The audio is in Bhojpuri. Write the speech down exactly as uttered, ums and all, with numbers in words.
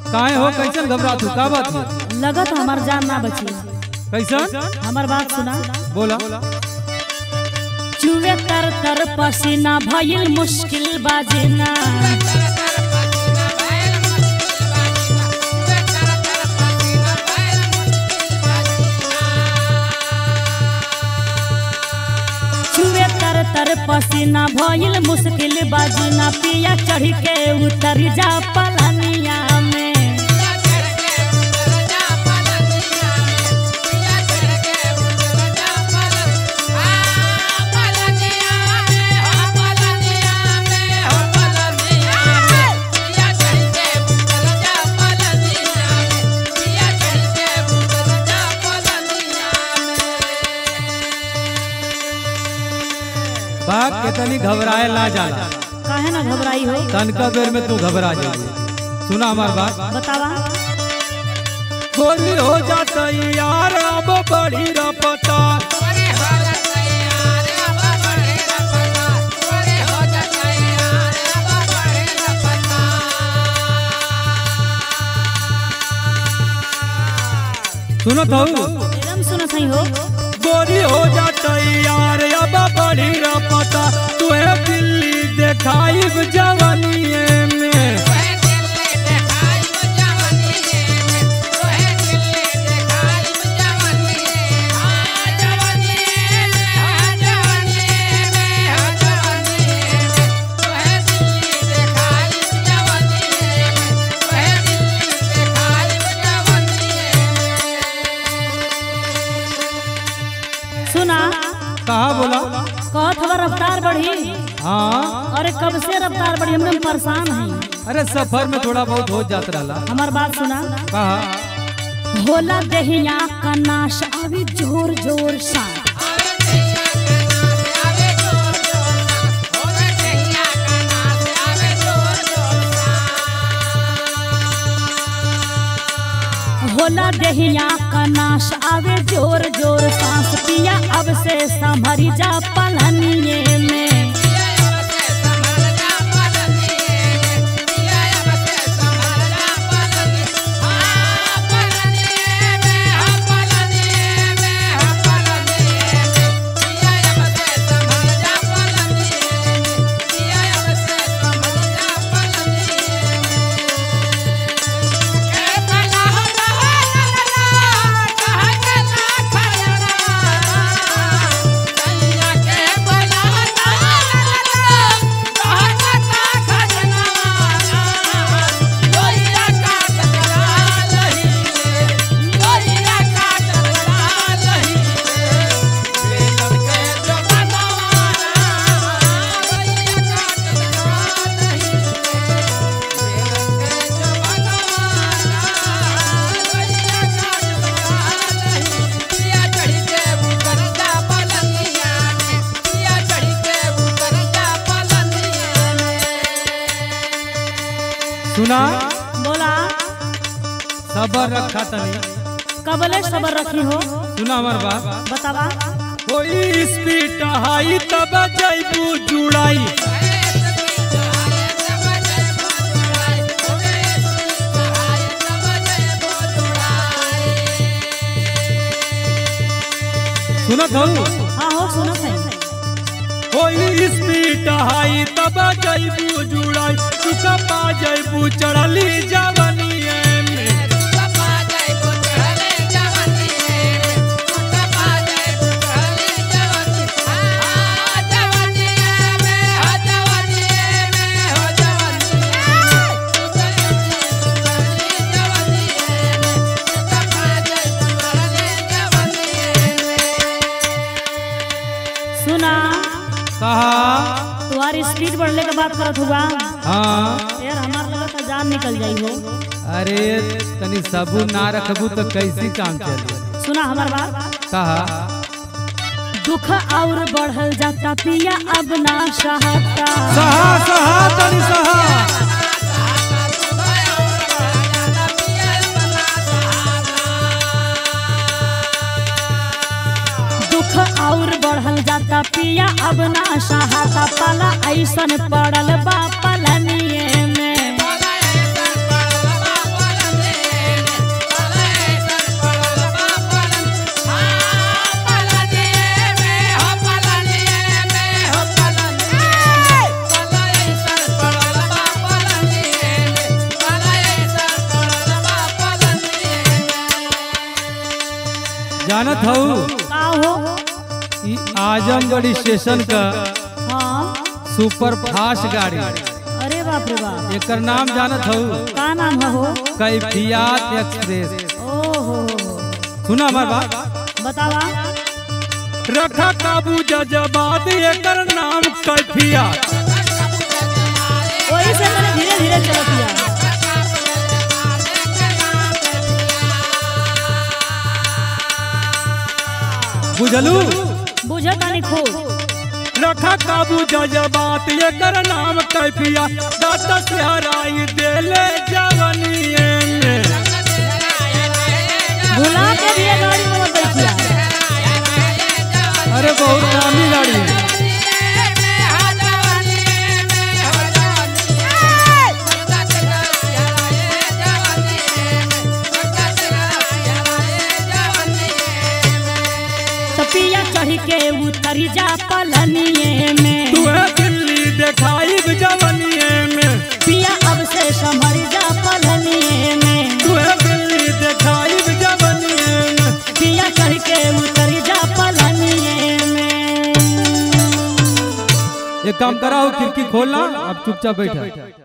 काहे हो कैसन घबरात हो का बात है? लगत हमार जान ना बची। कैसन? हमार बात सुना। बोला। चुवे तर तर पसीना भइल मुश्किल बाजना। चुवे तर तर पसीना भइल मुश्किल बाजना। पिया चढ़ के उतर जा पलनिया में। बात कितनी घबराए ला जाला। काहे ना घबराई हो? तनका बेर में तू घबरा जाए। सुना हमार बात। बतावा। होली हो जाता यार अब बड़ी रपता। सुनो तो एकदम सुनो सही हो। गोरी हो जाता यार अब बड़ी रपता। तुहे दिल्ली देखाई जवानी में। सुना। कहा बोला? कहत हवा रफ्तार बढ़ी। हाँ। अरे कब से रफ्तार बढ़ी, हम परेशान हैं। अरे सफर में थोड़ा बहुत हो जाता रहा। हमार बात सुना। कहा होला दहिया का नाश अभी जोर जोर सा। होला दहिया का नाश आवे जोर जोर सांस। पिया अब से संभरी जा पलनिए में। सुना। बोला। सबर रखा तनी। कबले सबर रखी हो? सुना हमार बात। बतावा। कोई स्पीड हाई तब जैबू जुड़ाई। सुनत हो? हाँ हो सुनत है। कोई स्पीड हाई तब जैबू जुड़ाई। तू कपा जैबू चढ़ली जवानी में। सुना। कहा तुम्हारी स्पीड बढ़ने के बात करत हुआ। हाँ। यार हमार लगा तो जान निकल जाई हो। अरे तनी सबू ना रखबू तो कैसी काम चली। सुना हमार बात। कहा दुख और बढ़ल जाता पिया अब ना सहता। सहा सहा तनी सहा। दुख और बढ़ल जाता पिया अब ना सहता। पाला ऐसन पड़ल बा पलनिए में। जानत हूँ का हो? ई आजमगढ़ स्टेशन का हाँ। सुपर फास्ट गाड़ी अरे बाप रे बाप। एकर नाम जानत हूँ का नाम है हो? कैफियत एक्सप्रेस। ओहो। सुना हमार बात, बतावा। रखा काबू जज्बात एकर नाम कैफियत। वही से मैंने धीरे धीरे चलत किया। बुझलू? बुझत नहीं खूब। रखा काबू जज्बात एकर नाम कैफियत। दाता से हराई देले जवानिए में। भुला के भी ये गाड़ी में मत बैठिया। अरे बहुत नामी गाड़ी है। पिया चढ़ के उतर जा पलनिए में। तू दिल्ली देखाई जवनिए में। पिया अब से संभर जा पलनिए में। तू दिल्ली देखाई जवनिए में। पिया चढ़ के उतर जा पलनिए में। एक काम कराओ, खिड़की खोलना, अब चुपचाप बैठा।